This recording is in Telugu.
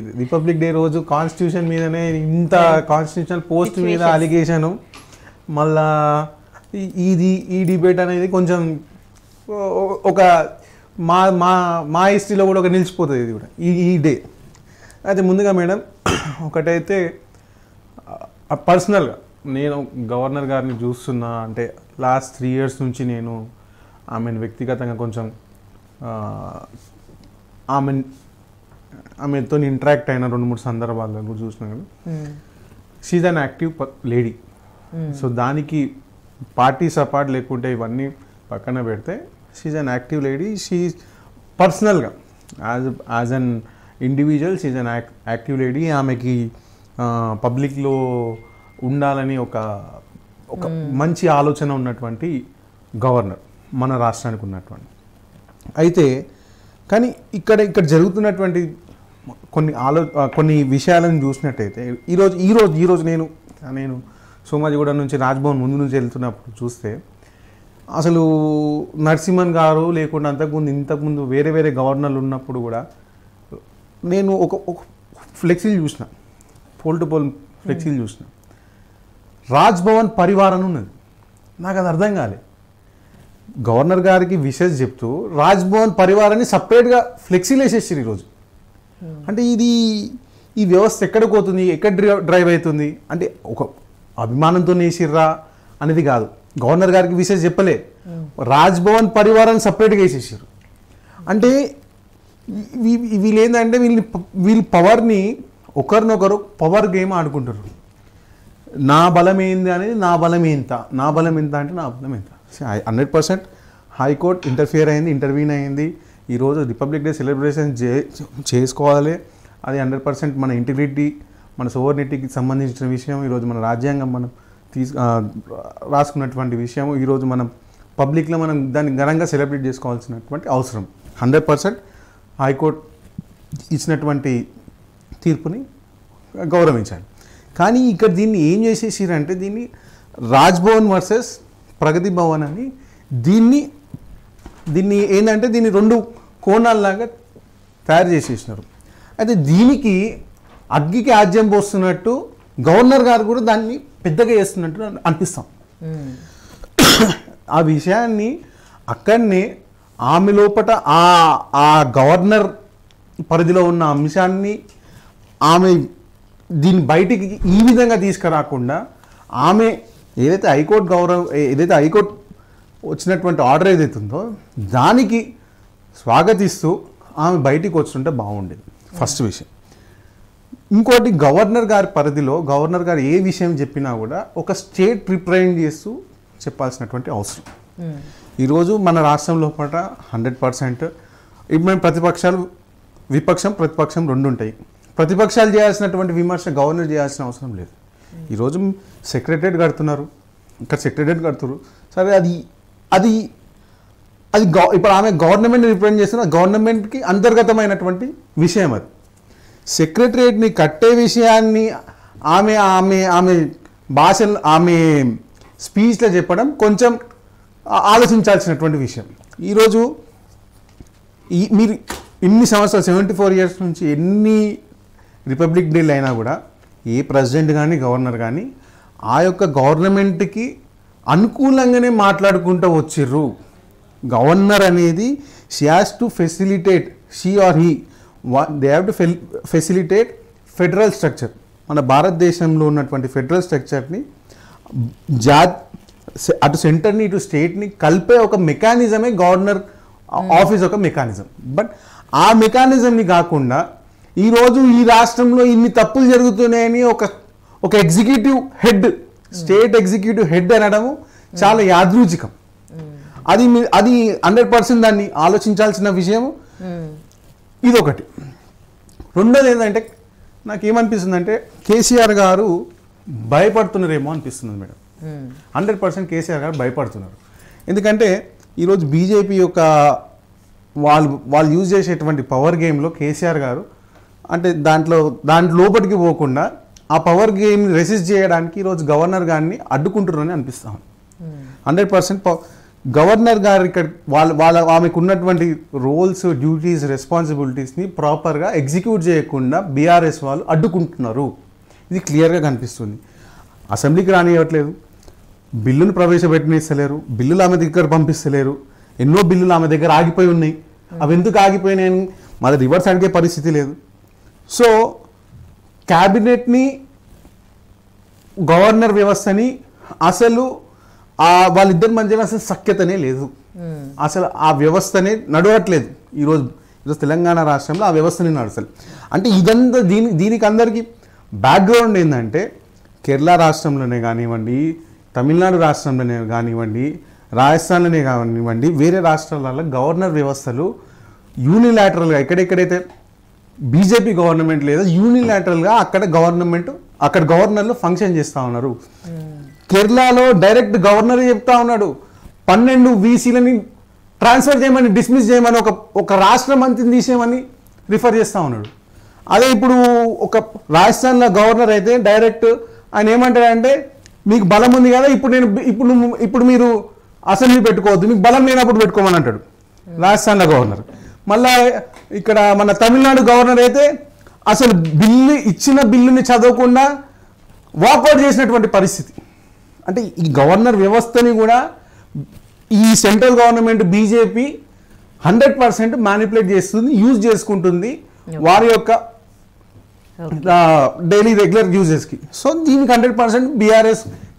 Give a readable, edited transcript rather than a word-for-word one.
రిపబ్లిక్ డే రోజు కాన్స్టిట్యూషన్ మీదనే ఇంత కాన్స్టిట్యూషనల్ పోస్ట్ మీద అలిగేషను, మళ్ళా ఈ డిబేట్ అనేది కొంచెం ఒక మా మా మా హిస్టరీలో కూడా ఒక నిలిచిపోతుంది ఇది కూడా ఈ డే. అయితే ముందుగా మేడం ఒకటైతే పర్సనల్గా నేను గవర్నర్ గారిని చూస్తున్నా అంటే లాస్ట్ 3 years నుంచి నేను ఆమెను వ్యక్తిగతంగా కొంచెం ఆమెతో ఇంటరాక్ట్ అయిన 2-3 సందర్భాల్లో కూడా చూసినా కానీ she's an active lady. So దానికి పార్టీ సపోర్ట్ లేకుంటే ఇవన్నీ పక్కన పెడితే she's an active lady. She పర్సనల్గా as an individual she's an active lady. ఆమెకి పబ్లిక్లో ఉండాలని ఒక మంచి ఆలోచన ఉన్నటువంటి గవర్నర్ మన రాష్ట్రానికి ఉన్నటువంటి. అయితే కానీ ఇక్కడ జరుగుతున్నటువంటి కొన్ని విషయాలను చూసినట్టయితే ఈరోజు నేను సోమాజిగూడ నుంచి రాజ్భవన్ ముందు నుంచి వెళ్తున్నప్పుడు చూస్తే అసలు నరసింహన్ గారు లేకుండా ఇంతకుముందు వేరే గవర్నర్లు ఉన్నప్పుడు కూడా నేను ఒక ఫ్లెక్సీలు చూసిన, పోల్ టు పోల్ ఫ్లెక్సీలు చూసిన. రాజ్భవన్ పరివారం ఉన్నది. నాకు అది అర్థం కాలే. గవర్నర్ గారికి విషెస్ చెప్తూ రాజ్భవన్ పరివారాన్ని సపరేట్గా ఫ్లెక్సీలు వేసేసారు ఈరోజు. అంటే ఈ వ్యవస్థ ఎక్కడికి పోతుంది, ఎక్కడ డ్రైవ్ అవుతుంది అంటే ఒక అభిమానంతో వేసిర్రా అనేది కాదు. గవర్నర్ గారికి విషెస్ చెప్పలే, రాజ్భవన్ పరివారాన్ని సపరేట్గా వేసేసారు. అంటే వీళ్ళు ఏంటంటే వీళ్ళ పవర్ని ఒకరినొకరు పవర్ గేమ్ ఆడుకుంటారు. నా బలం ఏంది అనేది నా బలం ఎంత అంటే నా బలం ఎంత. 100% హైకోర్టు ఇంటర్వ్యూన్ అయింది. ఈరోజు రిపబ్లిక్ డే సెలబ్రేషన్ చేసుకోవాలి. అది 100% మన ఇంటిగ్రిటీ, మన సోవర్నిటీకి సంబంధించిన విషయం. ఈరోజు మన రాజ్యాంగం మనం రాసుకున్నటువంటి విషయం. ఈరోజు మనం పబ్లిక్లో మనం దాన్ని ఘనంగా సెలబ్రేట్ చేసుకోవాల్సినటువంటి అవసరం. 100% హైకోర్టు ఇచ్చినటువంటి తీర్పుని గౌరవించాలి. కానీ ఇక్కడ దీన్ని ఏం చేసేసారంటే దీన్ని రాజ్భవన్ వర్సెస్ ప్రగతి భవన్ అని దీన్ని ఏంటంటే దీన్ని 2 కోణాల్లాగా తయారు చేసేసినారు. అయితే దీనికి అగ్గికి ఆజ్యం పోస్తున్నట్టు గవర్నర్ గారు కూడా దాన్ని పెద్దగా చేస్తున్నట్టు అనిపిస్తాం. ఆ విషయాన్ని అక్కడనే ఆమె లోపల ఆ గవర్నర్ పరిధిలో ఉన్న అంశాన్ని ఆమె దీన్ని బయటికి ఈ విధంగా తీసుకురాకుండా ఆమె ఏదైతే హైకోర్టు వచ్చినటువంటి ఆర్డర్ ఏదైతే ఉందో దానికి స్వాగతిస్తూ ఆమె బయటికి వస్తుంటే బాగుండేది. ఫస్ట్ విషయం. ఇంకోటి, గవర్నర్ గారి పరిధిలో గవర్నర్ గారు ఏ విషయం చెప్పినా కూడా ఒక స్టేట్ రిప్రజెంట్ చేస్తూ చెప్పాల్సినటువంటి అవసరం. ఈరోజు మన రాష్ట్రం లోపల 100% ఇప్పుడు మేము ప్రతిపక్షం 2 ఉంటాయి. ప్రతిపక్షాలు చేయాల్సినటువంటి విమర్శ గవర్నర్ చేయాల్సిన అవసరం లేదు. ఈరోజు సెక్రటరేట్ కడుతున్నారు, ఇక్కడ సెక్రటరేట్ కడుతున్నారు. సరే, అది ఇప్పుడు ఆమె గవర్నమెంట్ రిప్రజెంట్ చేస్తున్న గవర్నమెంట్కి అంతర్గతమైనటువంటి విషయం. అది సెక్రటరేట్ని కట్టే విషయాన్ని ఆమె భాషలు ఆమె స్పీచ్లో చెప్పడం కొంచెం ఆలోచించాల్సినటువంటి విషయం. ఈరోజు మీరు ఇన్ని సంవత్సరాలు 74 years నుంచి ఎన్ని రిపబ్లిక్ డేలు అయినా కూడా ఏ ప్రెసిడెంట్ కానీ గవర్నర్ కానీ ఆ యొక్క గవర్నమెంట్కి అనుకూలంగానే మాట్లాడుకుంటూ వచ్చిర్రు. గవర్నర్ అనేది she has to facilitate, she or he they have to facilitate federal structure. మన భారతదేశంలో ఉన్నటువంటి ఫెడరల్ స్ట్రక్చర్ని అటు సెంటర్ని ఇటు స్టేట్ని కలిపే ఒక మెకానిజమే గవర్నర్ ఆఫీస్ ఒక మెకానిజం. బట్ ఆ మెకానిజంని కాకుండా ఈరోజు ఈ రాష్ట్రంలో ఇన్ని తప్పులు జరుగుతున్నాయని ఒక executive head, state executive head అనడము చాలా యాదృచ్ఛికం. అది 100% దాన్ని ఆలోచించాల్సిన విషయం. ఇదొకటి. రెండోది ఏంటంటే నాకేమనిపిస్తుంది అంటే కేసీఆర్ గారు భయపడుతున్నారేమో అనిపిస్తుంది మేడం. 100% కేసీఆర్ గారు భయపడుతున్నారు. ఎందుకంటే ఈరోజు బీజేపీ యొక్క వాళ్ళు యూజ్ చేసేటువంటి పవర్ గేమ్లో కేసీఆర్ గారు అంటే దాంట్లో లోపలికి పోకుండా ఆ పవర్ గేమ్ని రెసిస్ట్ చేయడానికి ఈరోజు గవర్నర్ గారిని అడ్డుకుంటున్నారని అనిపిస్తాం. 100% గవర్నర్ గారు ఇక్కడ ఆమెకు ఉన్నటువంటి రోల్స్, డ్యూటీస్, రెస్పాన్సిబిలిటీస్ని ప్రాపర్గా ఎగ్జిక్యూట్ చేయకుండా బీఆర్ఎస్ వాళ్ళు అడ్డుకుంటున్నారు. ఇది క్లియర్గా కనిపిస్తుంది. అసెంబ్లీకి రానివ్వట్లేదు, బిల్లును ప్రవేశపెట్టనిస్తలేరు, బిల్లులు ఆమె దగ్గర పంపిస్తలేరు, ఎన్నో బిల్లులు ఆమె దగ్గర ఆగిపోయి ఉన్నాయి. అవి ఎందుకు ఆగిపోయినాయని మళ్ళీ రివర్స్ అడిగే పరిస్థితి లేదు. సో క్యాబినెట్ని, గవర్నర్ వ్యవస్థని అసలు వాళ్ళిద్దరి మధ్యన అసలు సఖ్యతనే లేదు. అసలు ఆ వ్యవస్థనే నడవట్లేదు. ఈరోజు తెలంగాణ రాష్ట్రంలో ఆ వ్యవస్థని నడసలు. అంటే ఇదంతా దీనికి అందరికీ బ్యాక్గ్రౌండ్ ఏంటంటే కేరళ రాష్ట్రంలోనే కానివ్వండి, తమిళనాడు రాష్ట్రంలోనే కానివ్వండి, రాజస్థాన్లోనే కానివ్వండి, వేరే రాష్ట్రాలలో గవర్నర్ వ్యవస్థలు యూనిలాటరల్గా ఎక్కడెక్కడైతే బీజేపీ గవర్నమెంట్ లేదా యూనిలాటరల్గా అక్కడ గవర్నర్లు ఫంక్షన్ చేస్తూ ఉన్నారు. కేరళలో డైరెక్ట్ గవర్నర్ చెప్తా ఉన్నాడు 12 వీసీలని ట్రాన్స్ఫర్ చేయమని, డిస్మిస్ చేయమని, ఒక రాష్ట్ర మంత్రిని తీసేయమని రిఫర్ చేస్తూ ఉన్నాడు. అదే ఇప్పుడు ఒక రాజస్థాన్లో గవర్నర్ అయితే డైరెక్ట్ ఆయన ఏమంటాడంటే మీకు బలం ఉంది కదా, ఇప్పుడు మీరు అసెంబ్లీ పెట్టుకోవద్దు, మీకు బలం లేనప్పుడు పెట్టుకోమని అంటాడు రాజస్థాన్లో గవర్నర్. మళ్ళా ఇక్కడ మన తమిళనాడు గవర్నర్ అయితే అసలు ఇచ్చిన బిల్లుని చదవకుండా వాకౌట్ చేసినటువంటి పరిస్థితి. అంటే ఈ గవర్నర్ వ్యవస్థని కూడా ఈ సెంట్రల్ గవర్నమెంట్ బీజేపీ 100% మ్యానిపులేట్ చేస్తుంది, యూజ్ చేసుకుంటుంది వారి యొక్క డైలీ రెగ్యులర్ యూజెస్కి. సో దీనికి 100% బీఆర్ఎస్